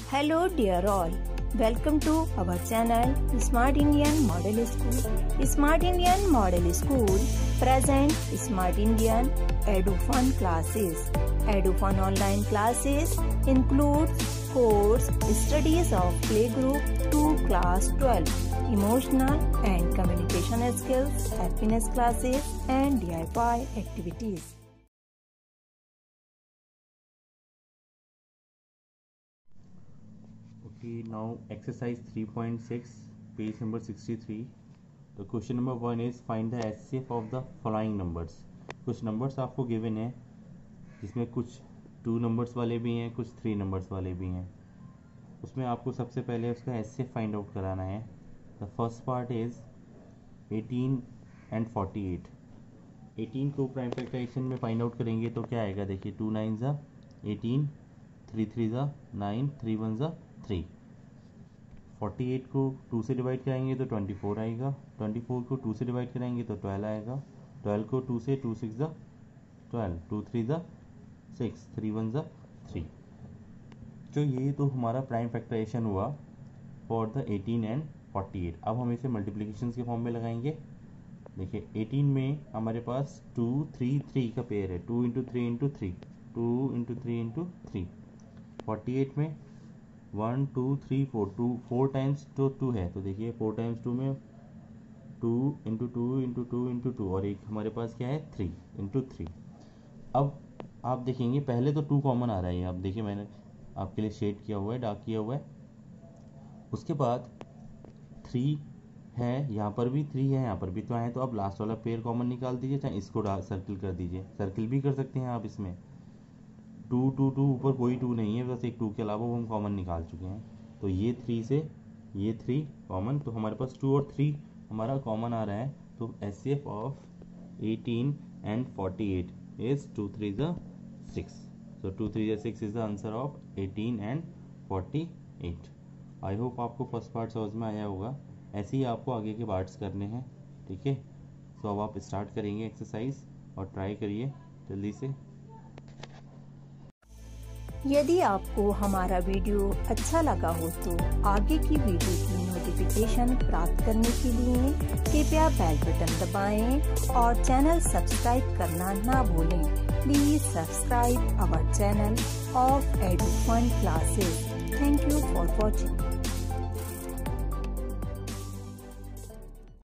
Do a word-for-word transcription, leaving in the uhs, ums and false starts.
Hello dear all, welcome to our channel Smart Indian Model School. Smart Indian Model School present Smart Indian EduFun classes. EduFun online classes include course studies of playgroup to class twelve, emotional and communication skills, happiness classes and D I Y activities. Okay, now exercise three point six, page number sixty-three. The question number one is find the H C F of the following numbers. कुछ numbers आपको given है जिसमें कुछ two numbers वाले भी हैं, कुछ three numbers वाले भी हैं. उसमें आपको सबसे पहले उसका H C F find out कराना है. The first part is eighteen and forty eight. Eighteen को प्राइम फैक्टराइजेशन में फाइंड आउट करेंगे तो क्या आएगा, देखिए टू नाइन ज़ा एटीन, थ्री थ्री ज़ा नाइन, थ्री वन ज़ा थ्री. फोर्टी एट को टू से डिवाइड कराएंगे तो ट्वेंटी फोर आएगा. ट्वेंटी फोर को टू से डिवाइड कराएंगे तो ट्वेल्व आएगा. ट्वेल्व को टू से टू सिक्स ज़ा ट्वेल्व, टू थ्री ज़ा सिक्स, थ्री वन ज़ा थ्री. तो ये तो हमारा प्राइम फैक्टराइजेशन हुआ for the eighteen and forty eight. अब हम इसे मल्टीप्लिकेशन के फॉर्म में लगाएंगे. देखिए एटीन में हमारे पास टू थ्री थ्री का पेयर है, two into three into three, two into three into three. Forty eight में one two three four, two four times तो टू है, तो देखिए फोर टाइम्स टू में two into two into two into two और एक हमारे पास क्या है थ्री इंटू थ्री. अब आप देखेंगे पहले तो टू कॉमन आ रहा है, आप देखिए मैंने आपके लिए शेड किया हुआ है, डार्क किया हुआ है. उसके बाद थ्री है, यहाँ पर भी थ्री है, यहाँ पर भी तो आए, तो आप लास्ट वाला पेयर कॉमन निकाल दीजिए, चाहे इसको सर्किल कर दीजिए. सर्किल भी कर सकते हैं आप इसमें. टू टू टू ऊपर कोई टू नहीं है, बस एक टू के अलावा वो हम कॉमन निकाल चुके हैं. तो ये थ्री से ये थ्री कॉमन, तो हमारे पास टू और थ्री हमारा कॉमन आ रहा है. तो H C F of eighteen and forty eight is two three ज़ा सिक्स. सो टू थ्री ज़ा six is the answer of eighteen and forty eight. I hope आपको फर्स्ट पार्ट समझ में आया होगा. ऐसे ही आपको आगे के पार्ट्स करने हैं, ठीक है. सो अब आप स्टार्ट करेंगे एक्सरसाइज और ट्राई करिए जल्दी से. यदि आपको हमारा वीडियो अच्छा लगा हो तो आगे की वीडियो की नोटिफिकेशन प्राप्त करने के लिए कृपया बेल बटन दबाएं और चैनल सब्सक्राइब करना ना भूलें. Please subscribe our channel of Edufun classes. Thank you for watching.